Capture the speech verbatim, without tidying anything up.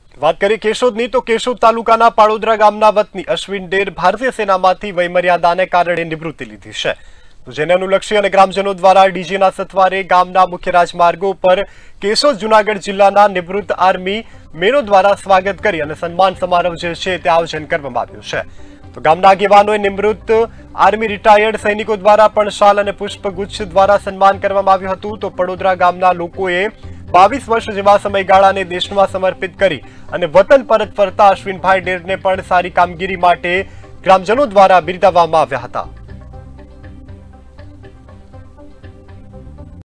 વાત કરીએ કેશોદની તો કેશોદ તાલુકાના પાડોદરા ગામના વતની અશ્વિન ડેર ભારતીય સેનામાંથી વયમર્યાદાને કારણે નિવૃત્તિ લીધી છે, તો જેને અનુલક્ષી અને ગ્રામજનો દ્વારા ડીજેના સથવારે ગામના મુખ્ય રાજમાર્ગો પર કેશોદ જૂનાગઢ જિલ્લાના નિવૃત્ત આર્મી મેનો દ્વારા સ્વાગત કરી અને સન્માન સમારોહ જે છે તે આયોજન કરવામાં આવ્યું છે। તો ગામના આગેવાનોએ નિવૃત્ત આર્મી રિટાયર્ડ સૈનિકો દ્વારા પણ શાલ અને પુષ્પગુચ્છ દ્વારા સન્માન કરવામાં આવ્યું હતું। તો પડોદરા ગામના લોકોએ બાવીસ વર્ષ જેવા સમયગાળાને દેશમાં સમર્પિત કરી અને વતન પરત ફરતા અશ્વિનભાઈ ડેરને પણ સારી કામગીરી માટે ગ્રામજનો દ્વારા બિરદાવવામાં આવ્યા હતા।